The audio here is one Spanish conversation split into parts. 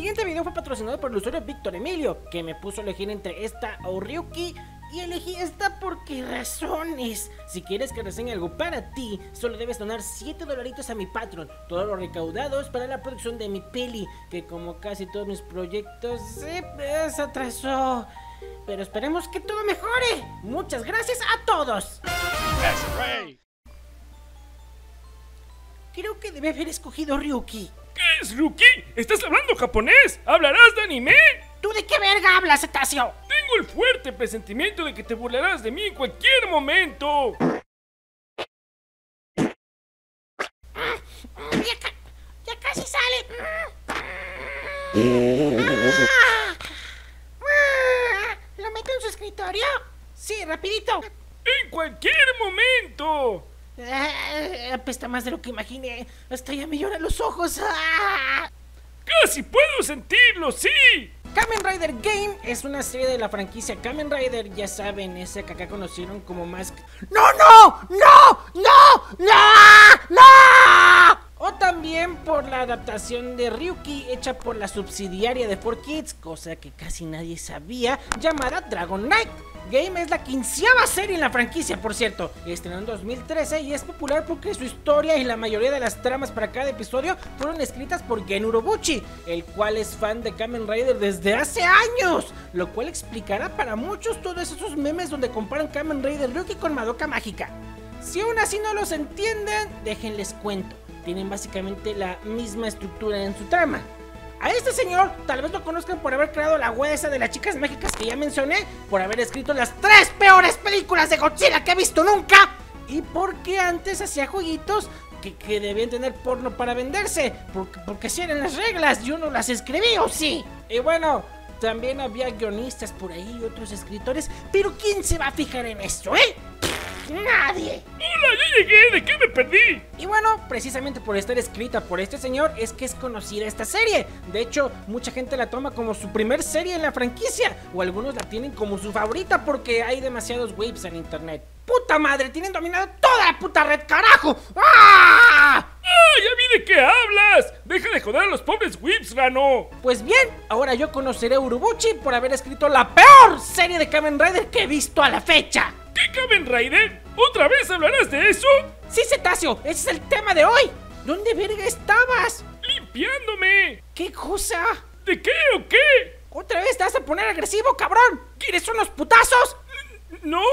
siguiente video fue patrocinado por el usuario Víctor Emilio, que me puso a elegir entre esta o Ryuki, y elegí esta porque razones. Si quieres que reseñe algo para ti, solo debes donar $7 a mi Patreon. Todo lo recaudado es para la producción de mi peli, que como casi todos mis proyectos se atrasó. Pero esperemos que todo mejore. Muchas gracias a todos. Creo que debe haber escogido Ryuki. ¿Qué es Ryuki? ¿Estás hablando japonés? ¿Hablarás de anime? ¿Tú de qué verga hablas, cetáceo? Tengo el fuerte presentimiento de que te burlarás de mí en cualquier momento. Ya casi sale. ¿Lo meto en su escritorio? Sí, rapidito. En cualquier momento. Apesta más de lo que imaginé. Hasta ya me lloran los ojos. Casi puedo sentirlo, sí. Kamen Rider Game es una serie de la franquicia Kamen Rider, ya saben, ese que acá conocieron como Mask. ¡No! O también por la adaptación de Ryuki hecha por la subsidiaria de 4Kids, cosa que casi nadie sabía, llamada Dragon Knight. Game es la 15ª serie en la franquicia, por cierto. Estrenó en 2013 y es popular porque su historia y la mayoría de las tramas para cada episodio fueron escritas por Gen Urobuchi, el cual es fan de Kamen Rider desde hace años, lo cual explicará para muchos todos esos memes donde comparan Kamen Rider Ryuki con Madoka Mágica. Si aún así no los entienden, déjenles cuento. Tienen básicamente la misma estructura en su trama. A este señor tal vez lo conozcan por haber creado la huesa de las chicas mágicas que ya mencioné, por haber escrito las 3 peores películas de Godzilla que he visto nunca, y porque antes hacía jueguitos que debían tener porno para venderse, porque así eran las reglas, yo no las escribí, ¿o sí? Y bueno, también había guionistas por ahí y otros escritores, pero ¿quién se va a fijar en esto, Nadie. ¡Hola, ya llegué! ¿De qué me perdí? Y bueno, precisamente por estar escrita por este señor es que es conocida esta serie. De hecho, mucha gente la toma como su primer serie en la franquicia, o algunos la tienen como su favorita porque hay demasiados whips en internet. ¡Puta madre! ¡Tienen dominado toda la puta red, carajo! ¡Ah! ¡Ah! ¡Ya vi de qué hablas! ¡Deja de joder a los pobres whips, Rano! Pues bien, ahora yo conoceré a Urobuchi por haber escrito la peor serie de Kamen Rider que he visto a la fecha. ¿Qué Kamen Rider? ¿Otra vez hablarás de eso? Sí, cetáceo, ese es el tema de hoy. ¿Dónde verga estabas? ¡Limpiándome! ¿Qué cosa? ¿De qué o qué? ¿Otra vez te vas a poner agresivo, cabrón? ¿Quieres unos putazos? No.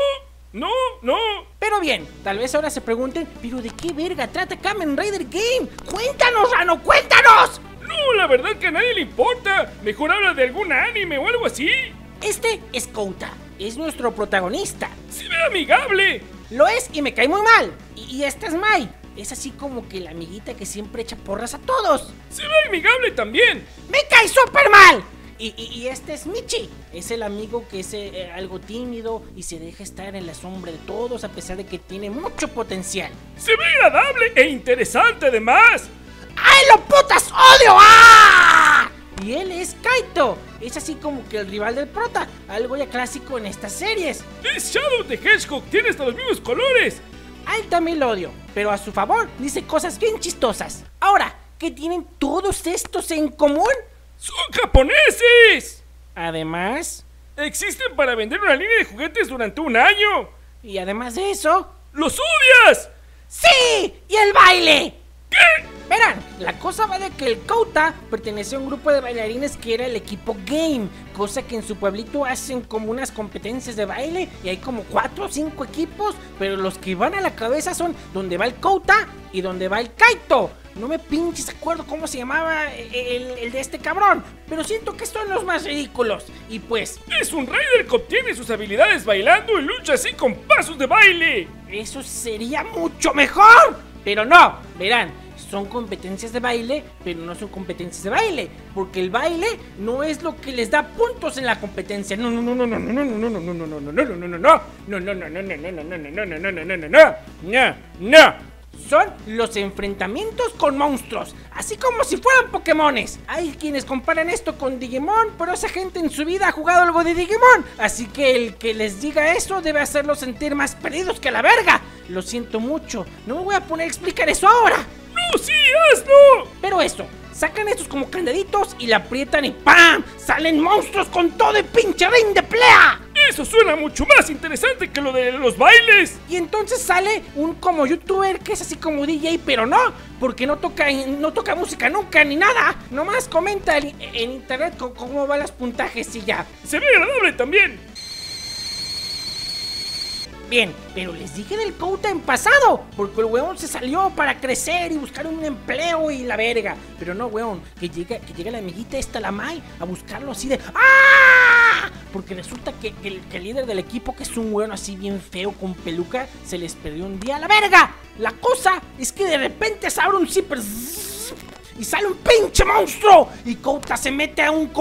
Pero bien, tal vez ahora se pregunten, ¿pero de qué verga trata Kamen Rider Game? ¡Cuéntanos, Rano, cuéntanos! No, la verdad que a nadie le importa. Mejor habla de algún anime o algo así. Este es Kouta, es nuestro protagonista. ¡Se ve amigable! Lo es y me cae muy mal. Y esta es Mai. Es así como que la amiguita que siempre echa porras a todos. ¡Se ve amigable también! ¡Me cae súper mal! Y este es Michi. Es el amigo que es algo tímido y se deja estar en la sombra de todos a pesar de que tiene mucho potencial. ¡Se ve agradable e interesante además! ¡Ay, lo putas odio! ¡Ah! Y él es Kaito. Es así como que el rival del prota, algo ya clásico en estas series. ¡Es Shadow the Hedgehog! ¡Tiene hasta los mismos colores! A él también lo odio, pero a su favor dice cosas bien chistosas. Ahora, ¿qué tienen todos estos en común? ¡Son japoneses! Además, existen para vender una línea de juguetes durante un año. Y además de eso, ¡los odias! ¡sí! ¡Y el baile! ¿Qué? Verán, la cosa va de que el Kouta pertenece a un grupo de bailarines que era el equipo Game, cosa que en su pueblito hacen como unas competencias de baile y hay como 4 o 5 equipos, pero los que van a la cabeza son donde va el Kouta y donde va el Kaito. No me pinches acuerdo cómo se llamaba el de este cabrón, pero siento que son los más ridículos. Y pues, es un Rider que obtiene sus habilidades bailando y lucha así con pasos de baile. Eso sería mucho mejor, pero no, verán. Son competencias de baile, pero no son competencias de baile, porque el baile no es lo que les da puntos en la competencia. No. Son los enfrentamientos con monstruos, así como si fueran Pokémones. Hay quienes comparan esto con Digimon, pero esa gente en su vida ha jugado algo de Digimon, así que el que les diga eso debe hacerlos sentir más perdidos que la verga. Lo siento mucho, no me voy a poner a explicar eso ahora. ¡No, sí, hazlo! Pero eso, sacan estos como candaditos y la aprietan y ¡pam! Salen monstruos con todo el pinche ring de pelea. Eso suena mucho más interesante que lo de los bailes. Y entonces sale un como youtuber que es así como DJ, pero no, porque no toca música nunca ni nada. Nomás comenta en internet cómo van los puntajes y ya. Se ve agradable también. Bien, pero les dije del Kouta en pasado, porque el weón se salió para crecer y buscar un empleo y la verga. Pero no, weón, que llega la amiguita esta, la Mai, a buscarlo así de ¡ah! Porque resulta que el líder del equipo, que es un weón así bien feo con peluca, se les perdió un día a la verga. La cosa es que de repente se abre un zipper y sale un pinche monstruo y Kouta se mete a un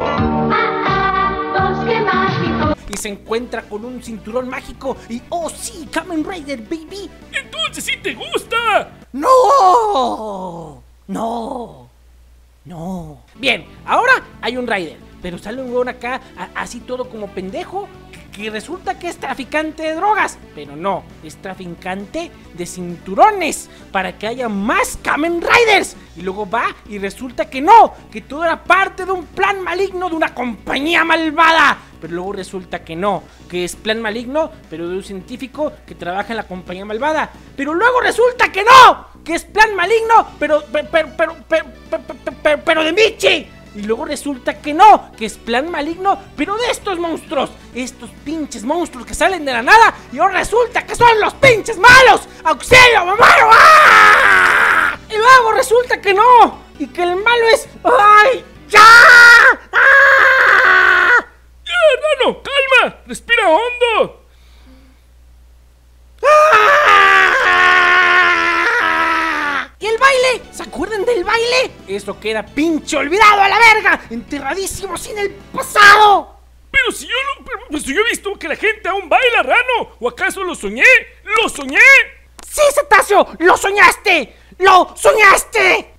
y se encuentra con un cinturón mágico y ¡oh sí! ¡Kamen Rider, baby! ¡Entonces sí te gusta! ¡No! ¡No! ¡No! Bien, ahora hay un Rider, pero sale un weón acá así todo como pendejo que resulta que es traficante de drogas, pero no, es traficante de cinturones para que haya más Kamen Riders. Y luego va y resulta que no, que todo era parte de un plan maligno de una compañía malvada. Pero luego resulta que no, que es plan maligno, pero de un científico que trabaja en la compañía malvada. Pero luego resulta que no, que es plan maligno, pero de Michi. Y luego resulta que no, que es plan maligno, pero de estos monstruos. Estos pinches monstruos que salen de la nada. Y ahora resulta que son los pinches malos. ¡Auxilio, mamá! ¡Ah! Y luego resulta que no. Y que el malo es... ¡ay! ¡Ya! ¡Ah! ¡Ya, hermano! ¡Calma! ¡Respira hondo! ¿Y el baile? ¿Se acuerdan del baile? Eso queda pinche olvidado a la verga. Enterradísimo sin el pasado. Pero si yo no... Pues yo he visto que la gente aún baila, Rano. ¿O acaso lo soñé? ¡Lo soñé! ¡Sí, Cetáceo! ¡Lo soñaste! ¡Lo soñaste!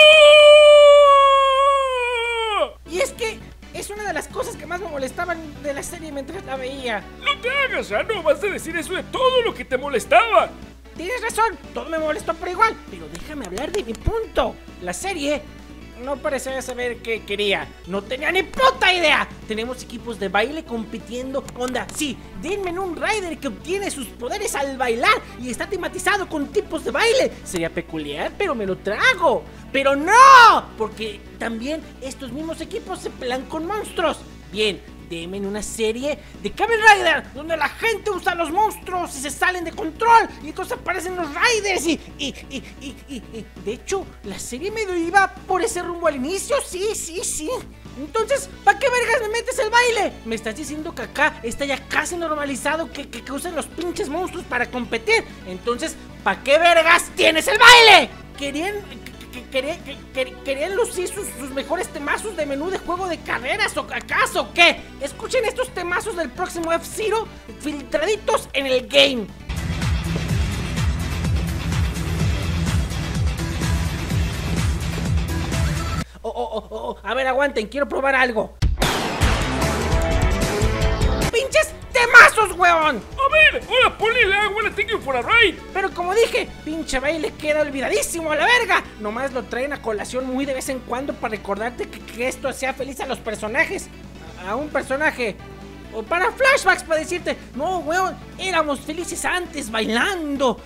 ¡No! Y es que es una de las cosas que más me molestaban de la serie mientras la veía. No te hagas, Rano. Vas a decir eso de todo lo que te molestaba. Tienes razón, todo me molestó por igual, pero déjame hablar de mi punto. La serie no parecía saber qué quería, no tenía ni puta idea. Tenemos equipos de baile compitiendo, onda, sí, denme un rider que obtiene sus poderes al bailar y está tematizado con tipos de baile. Sería peculiar, pero me lo trago. Pero no, porque también estos mismos equipos se pelean con monstruos. Bien, denme una serie de Kamen Rider donde la gente usa los monstruos y se salen de control y entonces aparecen los Riders y de hecho la serie medio iba por ese rumbo al inicio, sí. Entonces, ¿para qué vergas me metes el baile? Me estás diciendo que acá está ya casi normalizado que usen los pinches monstruos para competir. Entonces, ¿para qué vergas tienes el baile? ¿Querían lucir sus mejores temazos de menú de juego de carreras o acaso qué? Escuchen estos temazos del próximo F-Zero filtraditos en el game. A ver, aguanten, quiero probar algo. ¡Pinches temazos, weón! A ver, hola, ponle el agua, la tengo for a ride. Pero como dije, pinche baile queda olvidadísimo a la verga. Nomás lo traen a colación muy de vez en cuando para recordarte que esto hacía feliz a los personajes. A un personaje. O para flashbacks para decirte, no, weón, éramos felices antes bailando.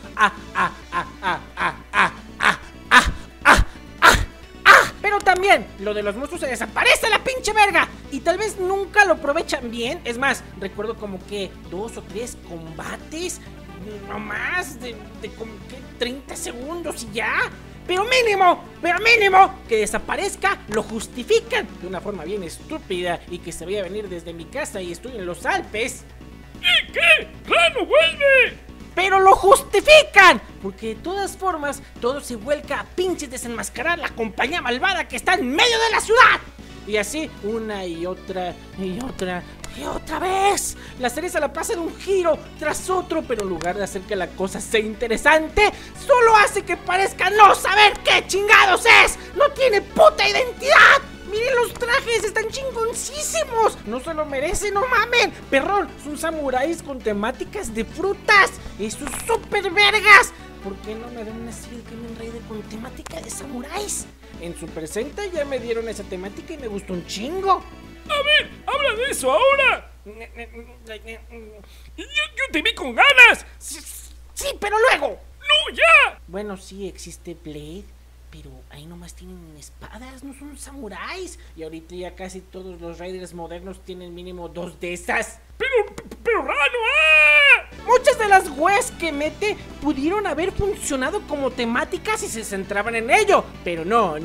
Pero también, lo de los monstruos se desaparece a la pinche verga. Y tal vez nunca lo aprovechan bien. Es más, recuerdo como que 2 o 3 combates, no más, de como que 30 segundos y ya. Pero mínimo, que desaparezca, lo justifican de una forma bien estúpida y que se vaya a venir desde mi casa y estoy en los Alpes. ¿Y qué? ¡Rano, vuelve! Pero lo justifican, porque de todas formas todo se vuelca a pinches desenmascarar la compañía malvada que está en medio de la ciudad. Y así una y otra vez. La serie se la pasa de un giro tras otro, pero en lugar de hacer que la cosa sea interesante, solo hace que parezca no saber qué chingados es. No tiene puta identidad. Miren los trajes, están chingoncísimos. No se lo merecen, no mamen. Perrón, son samuráis con temáticas de frutas. Esos super vergas. ¿por qué no me dan una serie de Kamen Rider con temática de samuráis? En Super Sentai ya me dieron esa temática y me gustó un chingo. A ver, habla de eso ahora. Yo te vi con ganas. Sí, pero luego. ¡No, ya! Bueno, sí, existe Blade, pero ahí nomás tienen espadas, no son samuráis. Y ahorita ya casi todos los Raiders modernos tienen mínimo 2 de esas. Pero Rano, Muchas de las weas que mete pudieron haber funcionado como temáticas si se centraban en ello, pero no.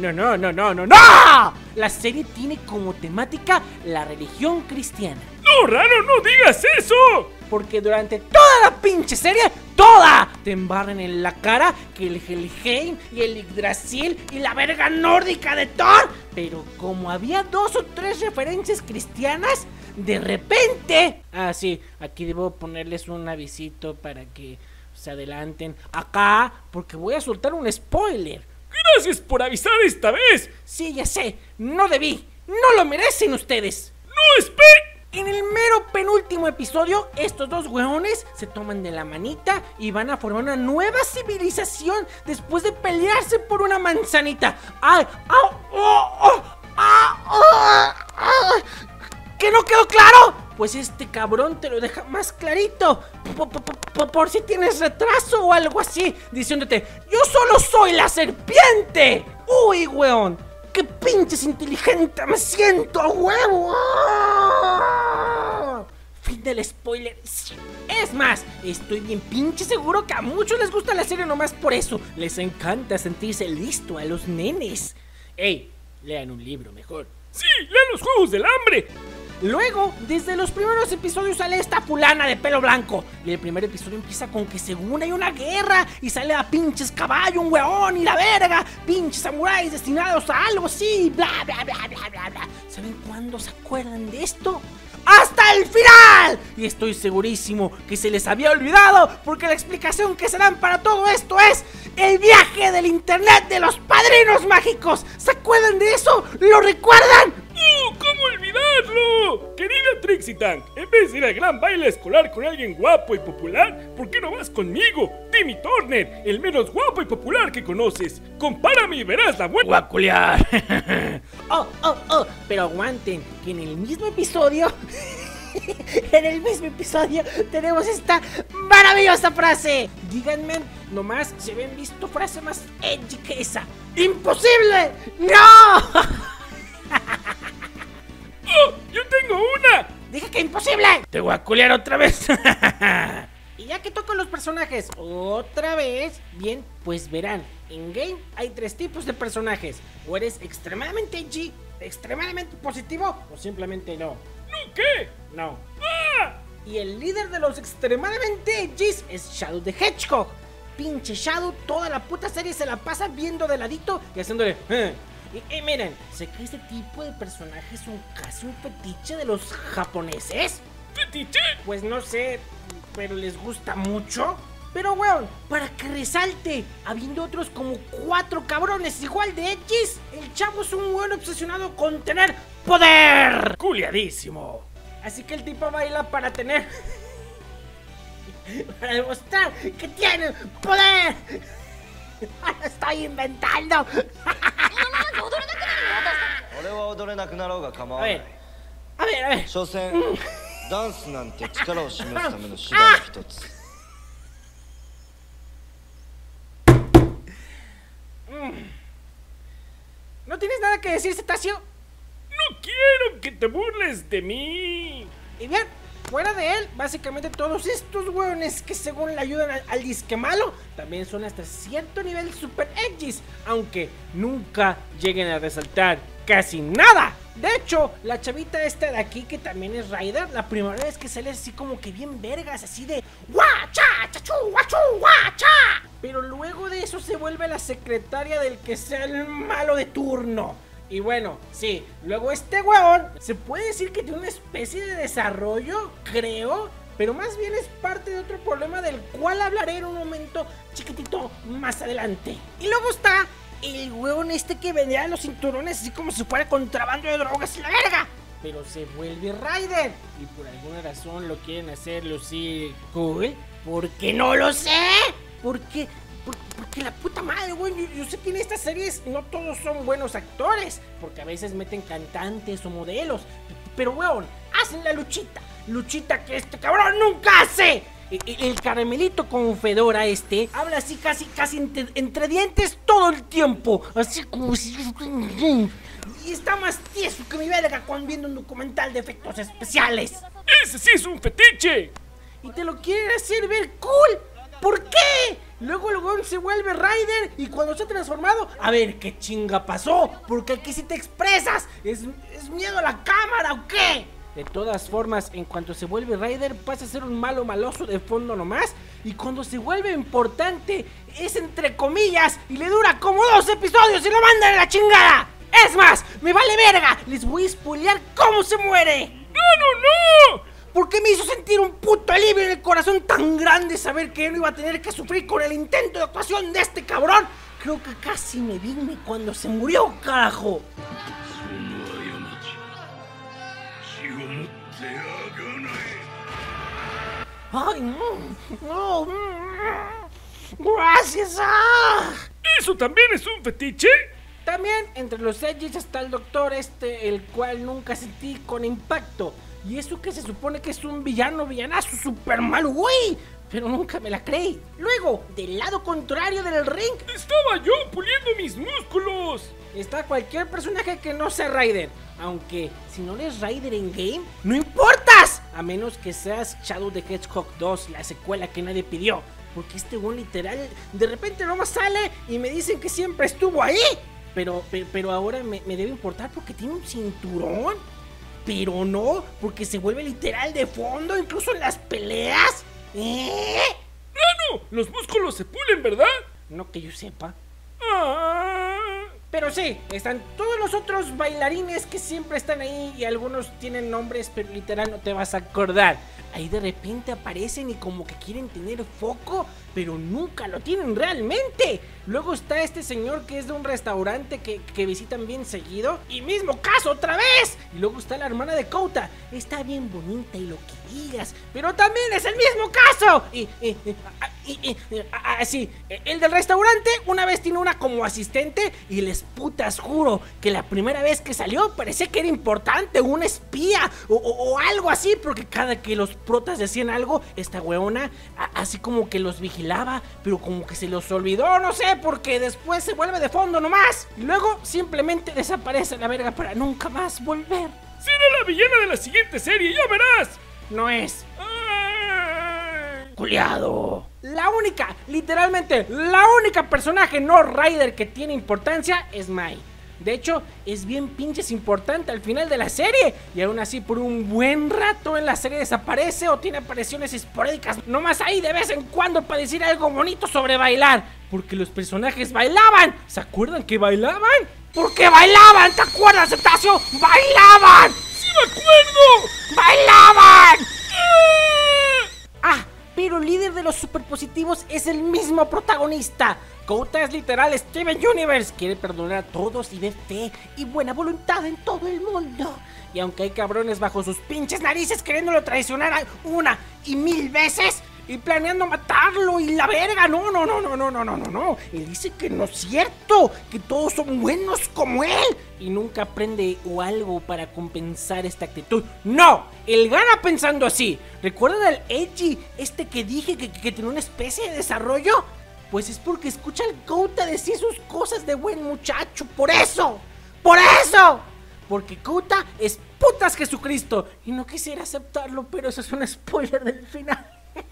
La serie tiene como temática la religión cristiana. No, Rano, no digas eso. Porque durante toda la pinche serie, toda, te embarran en la cara que el Helheim y el Yggdrasil y la verga nórdica de Thor. Pero como había 2 o 3 referencias cristianas, de repente... Ah, sí, aquí debo ponerles un avisito para que se adelanten acá, porque voy a soltar un spoiler. Gracias por avisar esta vez. Sí, ya sé, no debí, no lo merecen ustedes. No, espera. En el mero penúltimo episodio, estos 2 weones se toman de la manita y van a formar una nueva civilización después de pelearse por una manzanita. ¡Ay! ¡Au! ¡Oh! ¡Oh! ¿Que no quedó claro? Pues este cabrón te lo deja más clarito. Por si tienes retraso o algo así, diciéndote: yo solo soy la serpiente. ¡Uy, weón! ¡Qué pinches inteligente me siento, a huevo! Fin del spoiler. Es más, estoy bien pinche seguro que a muchos les gusta la serie nomás por eso. Les encanta sentirse listo a los nenes. Ey, lean un libro mejor. Sí, lean los Juegos del Hambre. Luego, desde los primeros episodios sale esta fulana de pelo blanco. Y el primer episodio empieza con que según hay una guerra y sale a pinches caballo, un weón y la verga. Pinches samuráis destinados a algo así, bla, bla, bla, bla, bla, bla. ¿Saben cuándo se acuerdan de esto? ¡Hasta el final! Y estoy segurísimo que se les había olvidado, porque la explicación que se dan para todo esto es el viaje del internet de los padrinos mágicos. ¿Se acuerdan de eso? ¿Lo recuerdan? ¿Cómo olvidarlo? Querida Trixie Tank, en vez de ir al gran baile escolar con alguien guapo y popular, ¿por qué no vas conmigo? Timmy Turner, el menos guapo y popular que conoces. Compárame y verás la buena. Guaculear. Pero aguanten, que en el mismo episodio tenemos esta maravillosa frase. Díganme nomás si habían visto frase más edgy que esa. ¡Imposible! ¡No! ¡Oh! ¡Yo tengo una! ¡Dije que imposible! ¡Te voy a culiar otra vez! Y ya que toco los personajes otra vez, bien, pues verán, en game hay 3 tipos de personajes. O eres extremadamente edgy, extremadamente positivo, o simplemente no. ¿No qué? No. ¡Ah! Y el líder de los extremadamente edgys es Shadow the Hedgehog. Pinche Shadow, toda la puta serie se la pasa viendo de ladito y haciéndole... Y miren, sé que este tipo de personajes son casi un fetiche de los japoneses. ¿Fetiche? Pues no sé, pero les gusta mucho. Pero weón, para que resalte, habiendo otros como 4 cabrones igual de edgys, el chavo es un weón obsesionado con tener poder. Culiadísimo. Así que el tipo baila para tener... para demostrar que tiene poder. ¡Lo estoy inventando! A ver. ¿No tienes nada que decir, Cetáceo? No quiero que te burles de mí. Y bien, fuera de él, básicamente todos estos hueones que según le ayudan al disque malo, también son hasta cierto nivel super edgys, aunque nunca lleguen a resaltar casi nada. De hecho, la chavita esta de aquí, que también es Rider, la primera vez que sale así como que bien vergas, así de guacha, chachu, guachu, guacha. Pero luego de eso se vuelve la secretaria del que sea el malo de turno. Y bueno, sí, luego este huevón se puede decir que tiene una especie de desarrollo, creo, pero más bien es parte de otro problema del cual hablaré en un momento chiquitito más adelante. Y luego está el huevón este que vendía los cinturones así como si fuera contrabando de drogas y la verga, pero se vuelve Rider y por alguna razón lo quieren hacer lucir cool. ¿Por qué no lo sé? Porque Porque la puta madre, güey, yo sé que en estas series no todos son buenos actores, porque a veces meten cantantes o modelos, pero weón, hacen la luchita que este cabrón nunca hace. El caramelito con fedora habla así casi entre dientes todo el tiempo, así como si... Y está más tieso que mi verga cuando viendo un documental de efectos especiales. ¡Ese sí es un fetiche! Y te lo quieren hacer ver cool. ¿Por qué? Luego el weón se vuelve Ryder y cuando se ha transformado, a ver qué chinga pasó, porque aquí sí te expresas. ¿Es miedo a la cámara o qué? De todas formas, en cuanto se vuelve Ryder pasa a ser un maloso de fondo nomás. Y cuando se vuelve importante es entre comillas y le dura como 2 episodios y lo mandan a la chingada. Es más, me vale verga, les voy a spoilear cómo se muere. ¡No! Porque me hizo sentir un puto alivio en el corazón tan grande saber que no iba a tener que sufrir con el intento de actuación de este cabrón. Creo que casi me vine cuando se murió, carajo. Ay, no. Gracias. ¿Eso también es un fetiche? También entre los edges está el doctor el cual nunca sentí con impacto. Y eso que se supone que es un villanazo super malo, güey. Pero nunca me la creí. Luego, del lado contrario del ring, estaba yo puliendo mis músculos. Está cualquier personaje que no sea Ryder. Aunque si no eres Ryder en game, no importas. A menos que seas Shadow the Hedgehog 2, la secuela que nadie pidió. Porque este güey literal de repente nomás sale y me dicen que siempre estuvo ahí. Pero ahora me debe importar porque tiene un cinturón. Pero no, porque se vuelve literal de fondo, incluso en las peleas. ¡Claro! Los músculos se pulen, ¿verdad? No que yo sepa. Ah. Pero sí, están todos los otros bailarines que siempre están ahí y algunos tienen nombres, pero literal no te vas a acordar. Ahí de repente aparecen y como que quieren tener foco, pero nunca lo tienen realmente. Luego está este señor que es de un restaurante que visitan bien seguido. Y mismo caso otra vez. Y luego está la hermana de Kouta. Está bien bonita y lo que digas, pero también es el mismo caso. Sí, el del restaurante una vez tiene una como asistente. Y les putas juro que la primera vez que salió parecía que era importante, una espía o algo así, porque cada que los protas decían algo, esta weona así como que los vigilaba, pero como que se los olvidó, no sé, porque después se vuelve de fondo nomás y luego simplemente desaparece a la verga para nunca más volver. Será la villana de la siguiente serie, ya verás. No es. Culiado. La única, literalmente la única personaje no Ryder que tiene importancia es Mai. De hecho, es bien pinches importante al final de la serie. Y aún así por un buen rato en la serie desaparece o tiene apariciones esporádicas nomás ahí de vez en cuando para decir algo bonito sobre bailar. Porque los personajes bailaban. ¿Se acuerdan que bailaban? ¡Porque bailaban! ¿Te acuerdas, Cetáceo? ¡Bailaban! ¡Sí me acuerdo! ¡Bailaban! Pero el líder de los superpositivos es el mismo protagonista. Kouta es literal Steven Universe. Quiere perdonar a todos y ve fe y buena voluntad en todo el mundo. Y aunque hay cabrones bajo sus pinches narices queriéndolo traicionar una y mil veces y planeando matarlo y la verga, no. Él dice que no es cierto, que todos son buenos como él y nunca aprende o algo para compensar esta actitud. No, él gana pensando así. ¿Recuerdan al Edgy, que dije que tiene una especie de desarrollo? Pues es porque escucha al Kouta decir sus cosas de buen muchacho. ¡Por eso! Porque Kouta es putas Jesucristo. Y no quisiera aceptarlo, pero eso es un spoiler del final.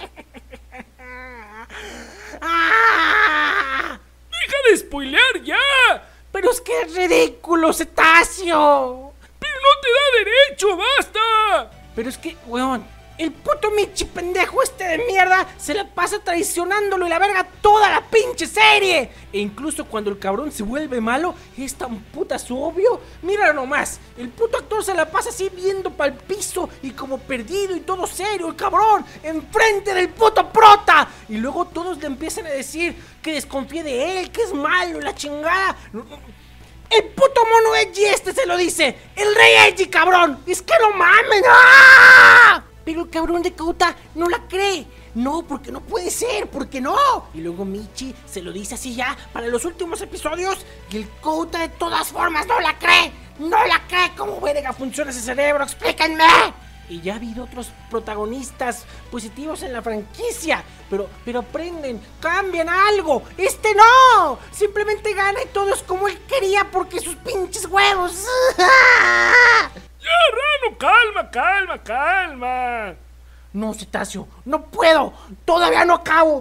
¡Deja de spoilear ya! Pero es que es ridículo, Cetáceo. ¡Pero no te da derecho, basta! Pero es que, weón, el puto Michi pendejo de mierda se la pasa traicionándolo y la verga toda la pinche serie. E incluso cuando el cabrón se vuelve malo, es tan puta su obvio. Míralo nomás, el puto actor se la pasa así viendo pa'l piso y como perdido y todo serio, el cabrón, enfrente del puto prota. Y luego todos le empiezan a decir que desconfíe de él, que es malo y la chingada. El puto mono Edgy se lo dice, el rey Edgy, cabrón. Es que no mames. ¡Ah! Pero el cabrón de Kouta no la cree. no, porque no puede ser, porque no. Y luego Michi se lo dice así ya para los últimos episodios y el Kouta de todas formas no la cree. No la cree. ¿Cómo verga funciona ese cerebro? Explíquenme. Y ya ha habido otros protagonistas positivos en la franquicia, pero aprenden, cambian algo. Este no, simplemente gana y todo es como él quería porque sus pinches huevos. Ya, Rano, calma. No, Cetáceo, no puedo, todavía no acabo.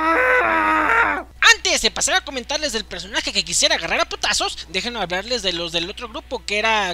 Antes de pasar a comentarles del personaje que quisiera agarrar a putazos, déjenme hablarles de los del otro grupo que era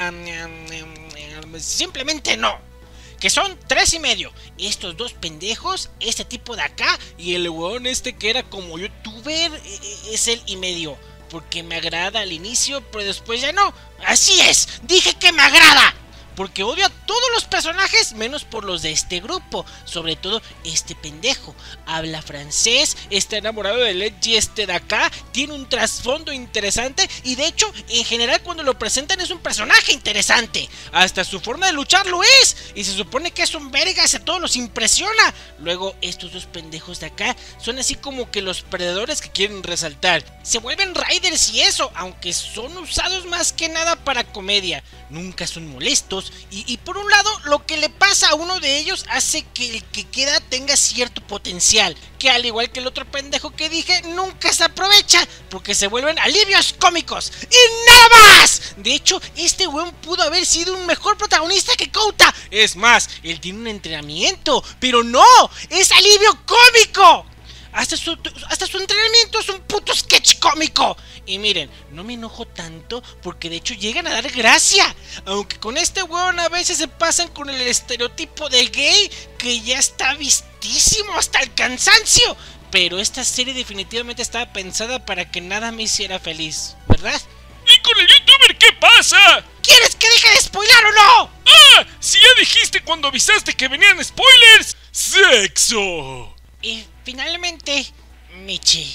simplemente no. Que son 3.5. Estos dos pendejos, este tipo de acá y el weón este que era como youtuber, es el y medio. Porque me agrada al inicio, pero después ya no. Así es, dije que me agrada. Porque odio a todos los personajes, menos por los de este grupo. Sobre todo este pendejo. Habla francés, está enamorado del Edgy este de acá. Tiene un trasfondo interesante. Y de hecho, en general cuando lo presentan es un personaje interesante. Hasta su forma de luchar lo es. Y se supone que es un vergas, a todos los impresiona. Luego estos dos pendejos de acá son así como que los perdedores que quieren resaltar. Se vuelven riders y eso, aunque son usados más que nada para comedia. Nunca son molestos. Y por un lado, lo que le pasa a uno de ellos hace que el que queda tenga cierto potencial, que al igual que el otro pendejo que dije, nunca se aprovecha, porque se vuelven alivios cómicos y nada más. De hecho, este weón pudo haber sido un mejor protagonista que Kouta. Es más, él tiene un entrenamiento, pero no, es alivio cómico. Hasta su entrenamiento es un puto sketch cómico. Y miren, no me enojo tanto porque de hecho llegan a dar gracia. Aunque con este weón a veces se pasan con el estereotipo de gay que ya está vistísimo hasta el cansancio. Pero esta serie definitivamente estaba pensada para que nada me hiciera feliz, ¿verdad? ¿Y con el youtuber qué pasa? ¿Quieres que deje de spoilar o no? ¡Ah! Si ya dijiste cuando avisaste que venían spoilers. ¡Sexo! Y finalmente, Michi.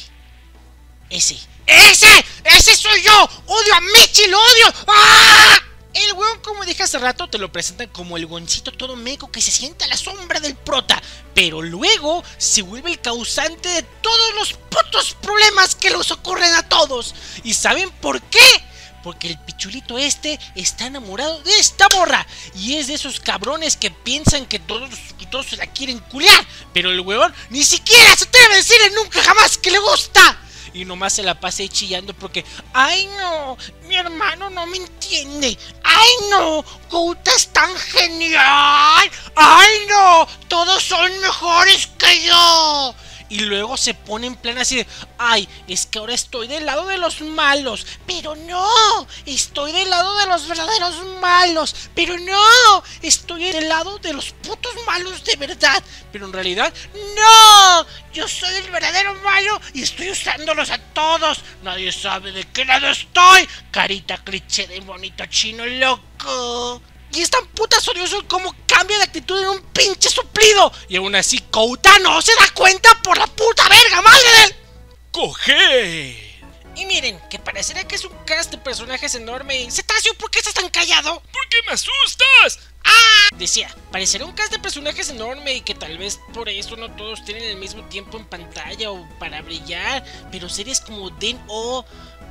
¡Ese soy yo! ¡Odio a Michi! ¡Lo odio! ¡Ah! El weón, como dije hace rato, te lo presentan como el goncito todo meco que se sienta a la sombra del prota. Pero luego se vuelve el causante de todos los putos problemas que les ocurren a todos. ¿Y saben por qué? Porque el pichulito este está enamorado de esta morra. Y es de esos cabrones que piensan que todos se la quieren culiar. Pero el weón ni siquiera se atreve a decirle nunca jamás que le gusta. Y nomás se la pasa ahí chillando porque ¡ay no! Mi hermano no me entiende. ¡Ay no! Kouta es tan genial. ¡Ay no! Todos son mejores que yo. Y luego se pone en plan así de ¡ay! Es que ahora estoy del lado de los malos. Pero no, estoy del lado de los verdaderos malos. Pero no, estoy del lado de los putos malos de verdad. Pero en realidad, ¡no! Yo soy el verdadero malo y estoy usándolos a todos. Nadie sabe de qué lado estoy. Carita cliché de bonito chino loco. Y es tan putas odioso como cambia de actitud en un pinche suplido. Y aún así Kouta no se da cuenta por la puta verga madre del... ¡Coge! Y miren, que parecerá que es un cast de personajes enorme. Cetáceo, ¿por qué estás tan callado? ¿Por qué me asustas? Decía, parecerá un cast de personajes enorme y que tal vez por eso no todos tienen el mismo tiempo en pantalla o para brillar. Pero series como Den o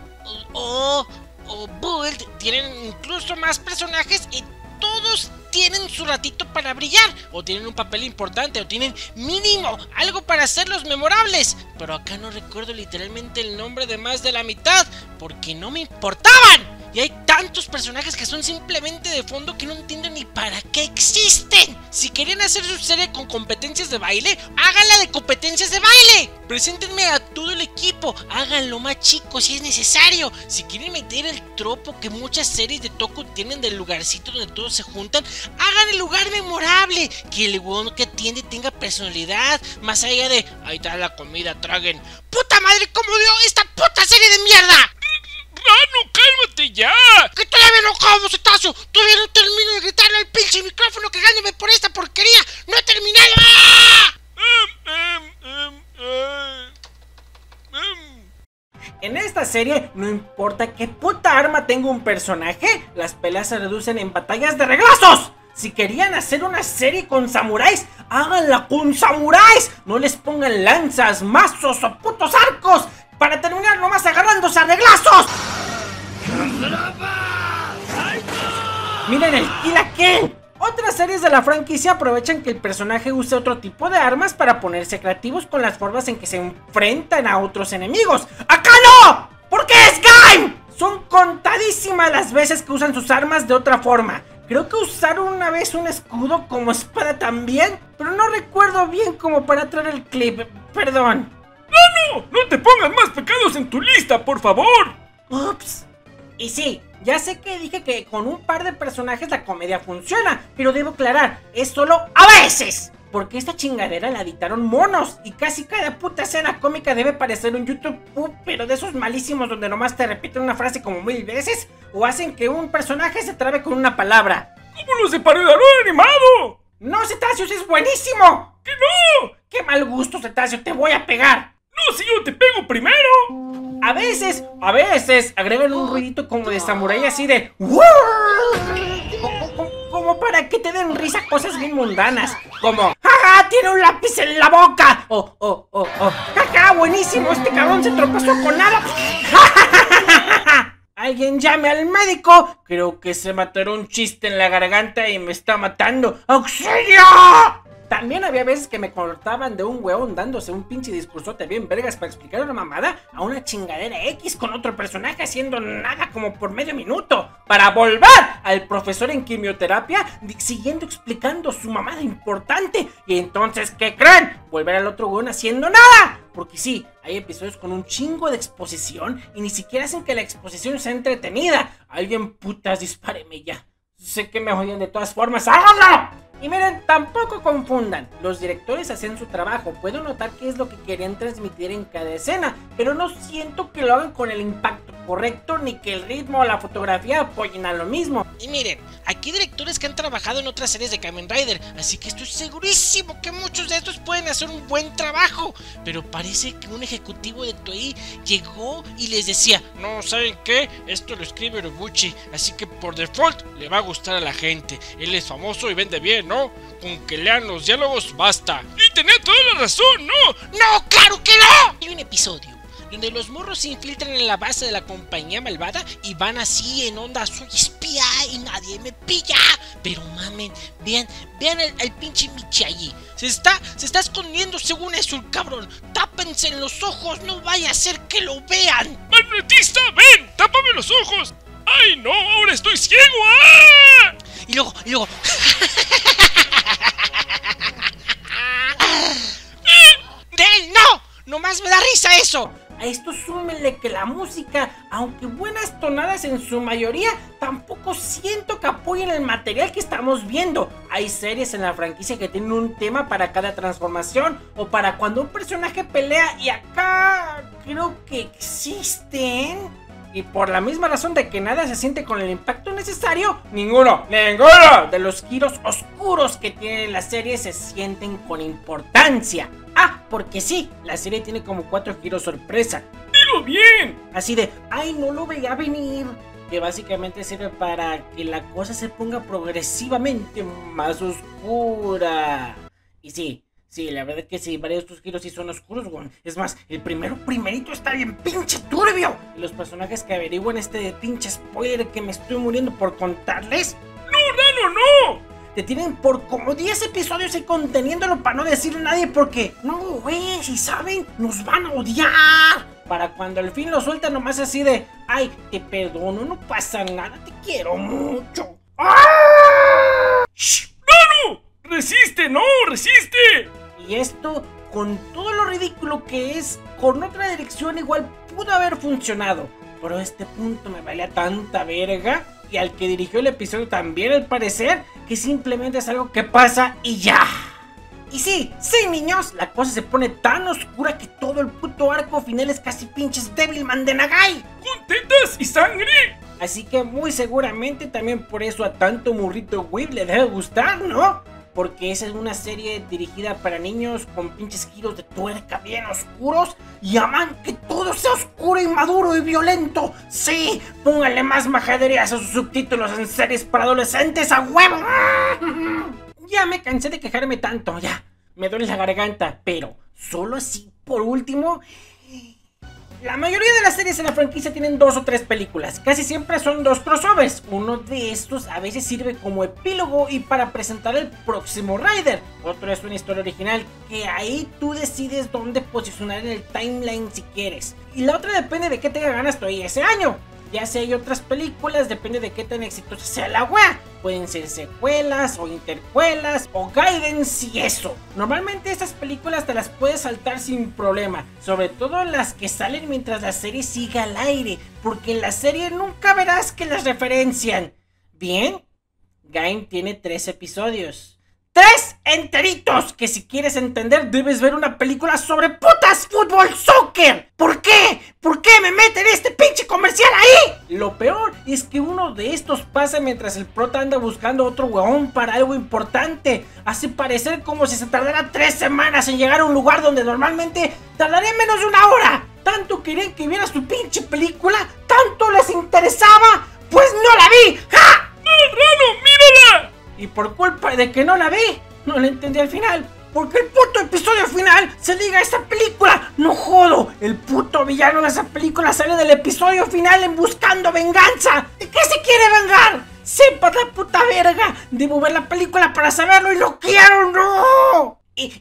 Build tienen incluso más personajes y todos tienen su ratito para brillar, o tienen un papel importante, o tienen mínimo algo para hacerlos memorables. Pero acá no recuerdo literalmente el nombre de más de la mitad, porque no me importaban. Y hay tantos personajes que son simplemente de fondo que no entiendo ni para qué existen. Si querían hacer su serie con competencias de baile, háganla de competencias de baile. Preséntenme a todo el equipo, háganlo más chico si es necesario. Si quieren meter el tropo que muchas series de Toku tienen del lugarcito donde todos se juntan, hagan el lugar memorable. Que el weón que atiende tenga personalidad, más allá de ahí está la comida, traguen. ¡Puta madre, cómo dio esta puta serie de mierda! ¡Rano, cálmate ya! ¡Que todavía no acabo, Cetáceo! ¡Todavía no termino de gritarle al pinche micrófono que gáneme por esta porquería! ¡No he terminado! ¡Ah! En esta serie, no importa qué puta arma tenga un personaje, las peleas se reducen en batallas de reglazos. Si querían hacer una serie con samuráis, háganla con samuráis. No les pongan lanzas, mazos o putos arcos para terminar nomás agarrándose a reglazos. Miren el Kill la Kill. Otras series de la franquicia aprovechan que el personaje use otro tipo de armas para ponerse creativos con las formas en que se enfrentan a otros enemigos. ¡Acá no! ¡Porque es game! Son contadísimas las veces que usan sus armas de otra forma. Creo que usaron una vez un escudo como espada también, pero no recuerdo bien como para traer el clip. Perdón. ¡No! ¡No te pongas más pecados en tu lista, por favor! Ups. Y sí, ya sé que dije que con un par de personajes la comedia funciona, pero debo aclarar, es solo a veces. Porque esta chingadera la editaron monos y casi cada puta escena cómica debe parecer un YouTube, pero de esos malísimos donde nomás te repiten una frase como 1000 veces o hacen que un personaje se trabe con una palabra. ¿Cómo los separé de Aaron animado? ¡No, Cetacios, es buenísimo! ¡Que no! ¡Qué mal gusto, Cetacio! ¡Te voy a pegar! ¡No, si yo te pego primero! A veces agregan un ruidito como de samurái así de... Como para que te den risa cosas bien mundanas. Como, ¡jaja! ¡Tiene un lápiz en la boca! ¡Jaja! ¡Buenísimo! Este cabrón se tropezó con nada. ¡Alguien llame al médico! Creo que se me atoró un chiste en la garganta y me está matando. ¡Auxilio! También había veces que me cortaban de un hueón dándose un pinche discursote bien vergas para explicar una mamada a una chingadera X con otro personaje haciendo nada como por medio minuto para volver al profesor en quimioterapia siguiendo explicando su mamada importante y entonces, ¿qué creen? Volver al otro hueón haciendo nada. Porque sí, hay episodios con un chingo de exposición y ni siquiera hacen que la exposición sea entretenida. Alguien putas dispáreme ya. Sé que me odian de todas formas. ¡Háganlo! Y miren, tampoco confundan, los directores hacen su trabajo, puedo notar qué es lo que querían transmitir en cada escena, pero no siento que lo hagan con el impacto correcto ni que el ritmo o la fotografía apoyen a lo mismo. Y miren, aquí hay directores que han trabajado en otras series de Kamen Rider, así que estoy segurísimo que muchos de estos pueden hacer un buen trabajo, pero parece que un ejecutivo de Toei llegó y les decía, no, ¿saben qué? Esto lo escribe Urobuchi, así que por default le va a gustar a la gente, él es famoso y vende bien, ¿no? Con que lean los diálogos basta. Y tenía toda la razón, ¿no? ¡No, claro que no! Hay un episodio donde los morros se infiltran en la base de la compañía malvada y van así en onda, soy espía y nadie me pilla. Pero mamen, vean al pinche Michi allí. Se está escondiendo según eso el cabrón. Tápense en los ojos, no vaya a ser que lo vean. ¡Magnetista, ven! ¡Tápame los ojos! ¡Ay, no! ¡Ahora estoy ciego! ¡Ah! Y luego... ¡Del no! ¡Nomás me da risa eso! A esto súmenle que la música, aunque buenas tonadas en su mayoría, tampoco siento que apoyen el material que estamos viendo. Hay series en la franquicia que tienen un tema para cada transformación o para cuando un personaje pelea y acá creo que existen. Y por la misma razón de que nada se siente con el impacto necesario, ninguno de los giros oscuros que tiene la serie se sienten con importancia. Ah, porque sí, la serie tiene como 4 giros sorpresa. ¡Dilo bien! Así de, ay, no lo veía venir. Que básicamente sirve para que la cosa se ponga progresivamente más oscura. Y sí, la verdad que sí, varios de estos giros sí son oscuros, güey. Es más, el primerito está bien pinche turbio. Y los personajes que averiguan este pinche spoiler que me estoy muriendo por contarles. ¡No! Te tienen por como 10 episodios ahí conteniéndolo para no decirle a nadie porque... No, güey, si saben, nos van a odiar. Para cuando al fin lo sueltan nomás así de... Ay, te perdono, no pasa nada, te quiero mucho. ¡Ah! ¡Shh! ¡No! ¡Resiste, no! ¡Resiste! Y esto, con todo lo ridículo que es, con otra dirección igual pudo haber funcionado. Pero a este punto me valía tanta verga. Y al que dirigió el episodio también al parecer, que simplemente es algo que pasa y ya. Y sí, niños, la cosa se pone tan oscura que todo el puto arco final es casi pinches Devilman de Nagai. ¡Con tetas y sangre! Así que muy seguramente también por eso a tanto Murrito Whip le debe gustar, ¿no? porque esa es una serie dirigida para niños con pinches giros de tuerca bien oscuros y aman que todo sea oscuro y maduro y violento. Sí, pónganle más majaderías a sus subtítulos en series para adolescentes, a huevo. Ya me cansé de quejarme tanto, ya. Me duele la garganta, pero solo así, por último, la mayoría de las series en la franquicia tienen 2 o 3 películas. Casi siempre son 2 crossovers. Uno de estos a veces sirve como epílogo y para presentar el próximo Rider. Otro es una historia original que ahí tú decides dónde posicionar en el timeline si quieres. Y la otra depende de qué tenga ganas tú ese año. Ya si hay otras películas, depende de qué tan exitosa sea la wea. Pueden ser secuelas o intercuelas o guidance y eso. Normalmente estas películas te las puedes saltar sin problema. Sobre todo las que salen mientras la serie siga al aire. Porque en la serie nunca verás que las referencian. Bien, Gaim tiene 3 episodios. 3 enteritos, que si quieres entender debes ver una película sobre putas fútbol soccer. ¿Por qué? ¿Por qué me meten este pinche comercial ahí? Lo peor es que uno de estos pasa mientras el prota anda buscando otro huevón para algo importante. Hace parecer como si se tardara 3 semanas en llegar a un lugar donde normalmente tardaría menos de 1 hora. Tanto querían que viera su pinche película, tanto les interesaba, pues no la vi. ¡Ja! ¡Rano, mírala! Y por culpa de que no la vi, no la entendí al final. Porque el puto episodio final se liga a esa película. No jodo, el puto villano de esa película sale del episodio final en buscando venganza. ¿De qué se quiere vengar? Sepa la puta verga. Debo ver la película para saberlo y lo quiero, no.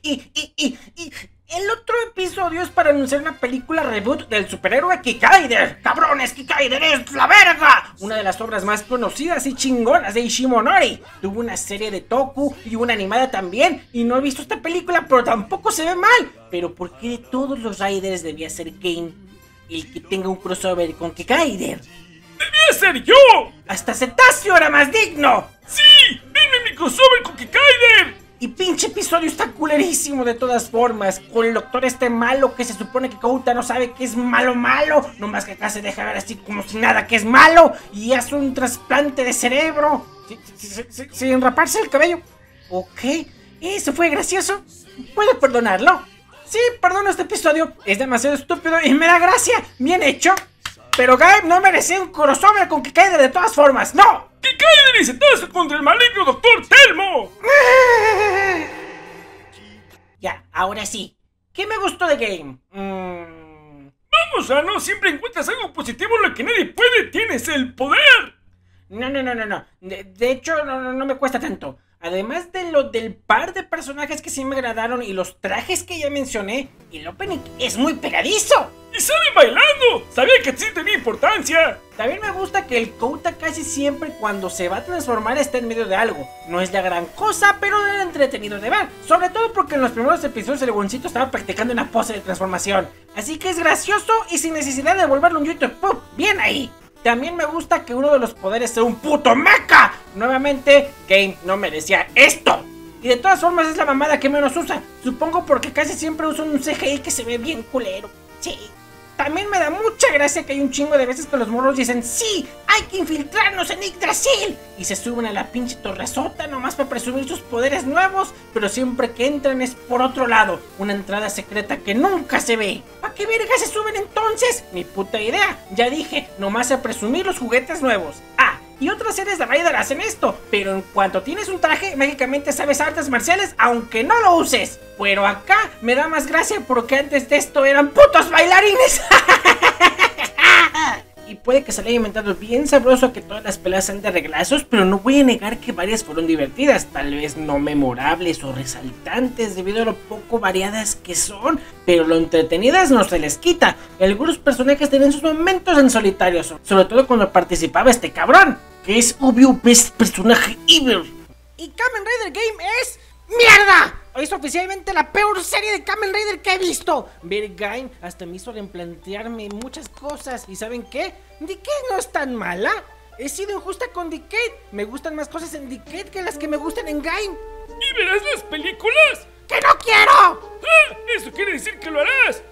El otro episodio es para anunciar una película reboot del superhéroe Kikaider. ¡Cabrones, Kikaider es la verga! Una de las obras más conocidas y chingonas de Ishimonori. Tuvo una serie de Toku y una animada también. Y no he visto esta película, pero tampoco se ve mal. Pero ¿por qué de todos los Riders debía ser Gaim el que tenga un crossover con Kikaider? ¡Debía ser yo! ¡Hasta Cetáceo era más digno! ¡Sí! ¡Denme mi crossover con Kikaider! Y pinche episodio está culerísimo de todas formas. Con el doctor este malo que se supone que Kouta no sabe que es malo. Nomás que acá se deja ver así como si nada que es malo. Y hace un trasplante de cerebro. Sin raparse el cabello. Ok, eso fue gracioso. ¿Puedo perdonarlo? Sí, perdono este episodio. Es demasiado estúpido y me da gracia. Bien hecho. Pero Gaim no merecía un crossover con Kikaider de todas formas. ¡No! ¡Kikaider y Cetáceo contra el maligno Dr. Telmo! Ya, ahora sí. ¿Qué me gustó de Gaim? Vamos, Rano, siempre encuentras algo positivo en lo que nadie puede. ¡Tienes el poder! No. De hecho, no me cuesta tanto. Además de lo del par de personajes que sí me agradaron y los trajes que ya mencioné, el opening es muy pegadizo. ¡Y salen bailando! ¡Sabía que sí tenía importancia! También me gusta que el Kouta casi siempre cuando se va a transformar está en medio de algo. No es la gran cosa, pero era entretenido de ver. Sobre todo porque en los primeros episodios el boncito estaba practicando una pose de transformación. Así que es gracioso y sin necesidad de volverlo un YouTube ¡pum! Bien ahí. También me gusta que uno de los poderes sea un puto mecha. Nuevamente, Gaim no merecía esto. Y de todas formas es la mamada que menos usa. Supongo porque casi siempre usa un CGI que se ve bien culero. Sí. También me da mucha gracia que hay un chingo de veces que los morros dicen ¡sí! ¡Hay que infiltrarnos en Yggdrasil! Y se suben a la pinche torresota nomás para presumir sus poderes nuevos, pero siempre que entran es por otro lado, una entrada secreta que nunca se ve. ¿A qué verga se suben entonces? Ni puta idea, ya dije, nomás a presumir los juguetes nuevos. Ah, y otras series de Raider hacen esto, pero en cuanto tienes un traje, mágicamente sabes artes marciales aunque no lo uses. Pero acá me da más gracia porque antes de esto eran putos bailarines. Y puede que se le haya inventado bien sabroso que todas las peleas sean de reglazos, pero no voy a negar que varias fueron divertidas, tal vez no memorables o resaltantes debido a lo poco variadas que son, pero lo entretenidas no se les quita. Algunos personajes tienen sus momentos en solitario, sobre todo cuando participaba este cabrón, que es obvio best personaje ever. Y Kamen Rider Gaim es ¡mierda! Es oficialmente la peor serie de Kamen Rider que he visto. Ver Gaim hasta me hizo replantearme muchas cosas. ¿Y saben qué? Decade no es tan mala. He sido injusta con Decade. Me gustan más cosas en Decade que las que me gustan en Gaim. ¿Y verás las películas? ¡Que no quiero! ¡Ah! ¡Eso quiere decir que lo harás!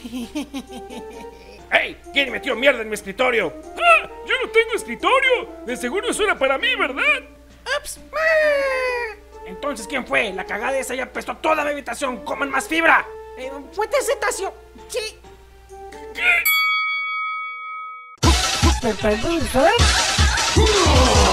¡Hey! ¿Quién metió mierda en mi escritorio? ¡Ah! ¡Yo no tengo escritorio! De seguro eso era para mí, ¿verdad? ¡Ups! Entonces, ¿quién fue? La cagada esa ya apestó toda mi habitación. ¡Coman más fibra! Fue Cetáceo. Sí. Superproducer.